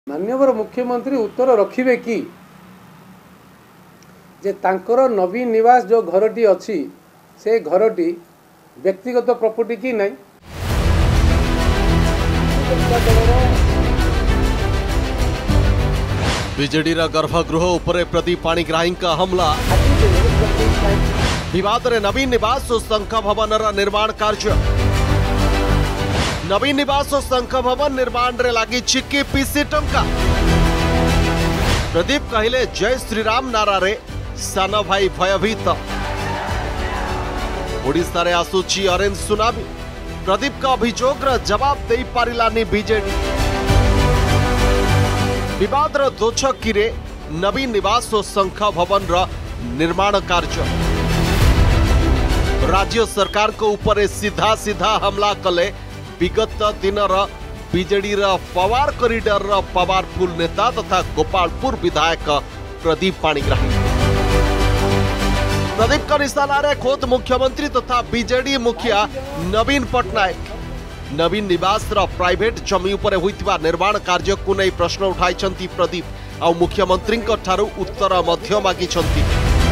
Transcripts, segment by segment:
माननीय मुख्यमंत्री उत्तर रखिबे कि जे तांकर नवीन निवास जो घरटी अच्छी से घरटी व्यक्तिगत प्रॉपर्टी की नहीं। बीजेडी गर्भगृह उपरे प्रदीप पाणिग्राही का हमला। विवाद रे नवीन निवास और शंख भवन निर्माण कार्य। नवीन निवास और शंख भवन निर्माण रे लगी चिक्की पीसी टंका। प्रदीप कहले जय श्रीराम नारा रे सान भाई भयभीत। ओडिशा रे आसुची ऑरेंज सुनामी। प्रदीप का अभियोग जवाब दे पारिलानी बीजेडी। विवाद दोछकी रे नवीन निवास और शंख भवन निर्माण कार्य। राज्य सरकार को ऊपर सीधा सीधा हमला कले विगत दिनर बीजेडी पवार कॉरिडर पावरफुल नेता तथा गोपालपुर विधायक प्रदीप पाणिग्राही। प्रदीप का निशाना रे खोद मुख्यमंत्री तथा बीजेडी मुखिया नवीन पटनायक। नवीन निवास प्राइवेट जमी उपरे होइतिबा निर्माण कार्य को नहीं प्रश्न उठाई प्रदीप आ मुख्यमंत्री ठारू उत्तर मध्य मागिछंती।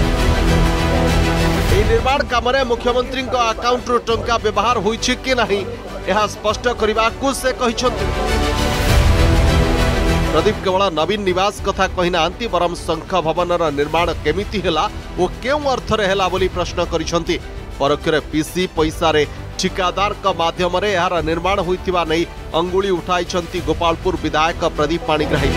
निर्माण काम मुख्यमंत्री अकाउंट टंका व्यवहार होइछि कि नहीं यह स्पष्ट करने को से कहिछंती। प्रदीप केवल नवीन निवास कथा कहिना बरम शंख भवन निर्माण केमिति हेला ओ केउ अर्थ रे हेला बोली प्रश्न करिछंती। परोक्षरे पीसी पैसा रे ठिकादार का माध्यम रे यार निर्माण होइतिबा नै अंगुली उठाइछंती गोपालपुर विधायक प्रदीप पाणिग्राही।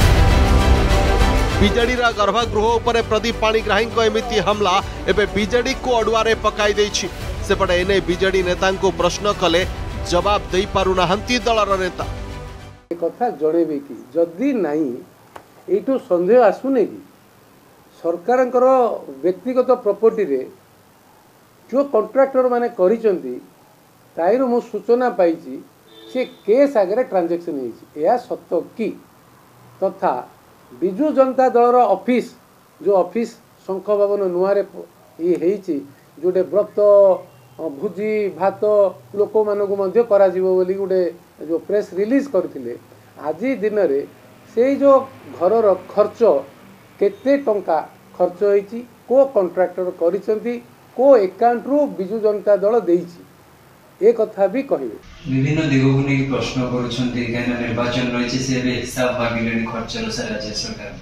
बीजेडी गर्भगृह उपर प्रदीप पाणिग्राही को एमिति हमला एबे बीजेडी को अडुआरे पकाई देछि। सेपटे एने बीजेडी नेता को प्रश्न कले जवाब दे पारुनाहंती दलर नेता। कथा जणेबे कि जदि नहीं एठू संदेह आसुने कि सरकारंकर व्यक्तिगत प्रॉपर्टी रे जो कॉन्ट्रैक्टर माने करिसंती ताइरो मु सूचना पाइछि से केस आगे ट्रांजैक्शन होइछि या सत्य कि तथा बिजु जनता दलर ऑफिस जो ऑफिस शंख भवन नुआरे ये होइछि जोटे व्रत भुजी भात लोक मानक मध्य करा जीवो बोली गोटे जो प्रेस रिलीज करथिले आज दिन रे से जो घरर खर्च केते टंका खर्च होइछि को कॉन्ट्रैक्टर करिसंती को अकाउंट रु बिजु जनता दल देइछि ए कथा भी कहिबे। विभिन्न दिगो को नै प्रश्न करूछंती काना निर्वाचन रहिछि से हिसाब मागिलेनी खर्चर से राज्य सरकार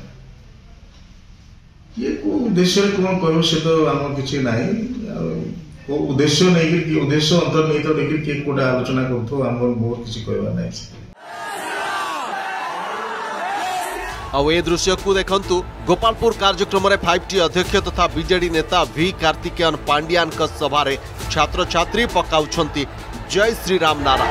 ये को उद्देश्य कोन कहबो से तो हम किछि नाही को उद्देश्य नै कि उद्देश्य अंतर्निहित देखि के कोटा आलोचना करथो हम बहुत किछि कहबा नै। आउ ए दृश्य को देखंतु गोपालपुर कार्यक्रम रे 5T अध्यक्ष तथा बीजेडी नेता वी कार्तिकेयन पांडियान का सभा रे छात्र छात्री पकाउछंती जय श्रीराम नारा।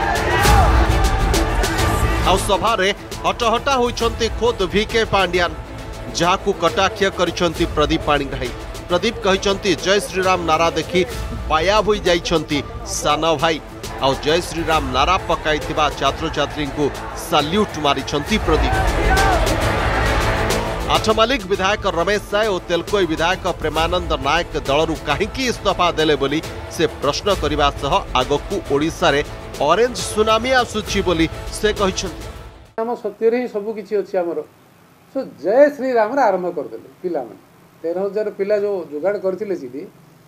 आउ सभा रे हटहटा होइछंती खोद VK पांडियान जाकू कटाक्ष करिछंती प्रदीप पाणिग्राही। प्रदीप कहिछंती जय श्रीराम नारा देखि बाया होई जाइछंती सान भाई आउ जय श्रीराम नारा पकाइथिबा छात्र छात्री को सल्यूट मारिछंती प्रदीप। आठमालिक विधायक रमेश साय और तेलकोई विधायक प्रेमानंद नायक दलरू कहीं इस्तीफा देले बोली से प्रश्न करने सह आगकू ओडिशा रे ऑरेंज सुनामी आसुची बोली से कहिछंती। हम सत्य रे सब किछि अछि हमरो सो जय श्री राम रे आरंभ कर देले पिला मन 13000 पिला जो जुगाड़ करथिले सीधी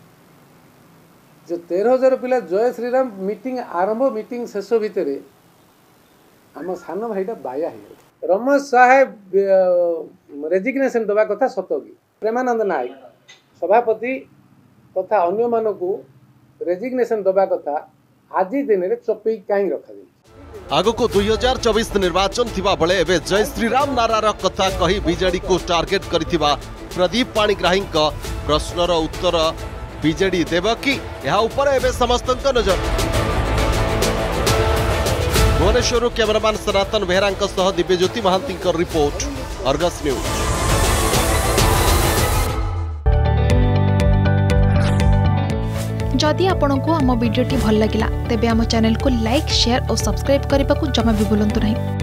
जो 13000 पिला जय श्री राम मीटिंग आरंभ मीटिंग शेष भितरे हम सान भाईटा बाया हे रमेश साहेब रेजिग्नेशन दबा कथा सतो कि प्रेमानंद नायक सभापति तथा अन्य मानकू रेजिग्नेशन दबा कथा आज दिन रे चपई काई रखा दे। आगो को 2024 निर्वाचन थिबा बळे एबे जय श्रीराम नारार कथा कही बीजेडी को टार्गेट करिथिबा प्रदीप पाणिग्राही का प्रश्नर उत्तर बीजेडी देबा कि यहा ऊपर एबे समस्तक नजर। भुवनेश्वर कैमरामैन सनातन बेहरा सह Divyajyoti Mohanty report Argus news. जदि आपंक आम भिडी भल लगा तेब आम चैनल को लाइक शेयर और सब्सक्राइब करने को जमा भी भूलु नहीं।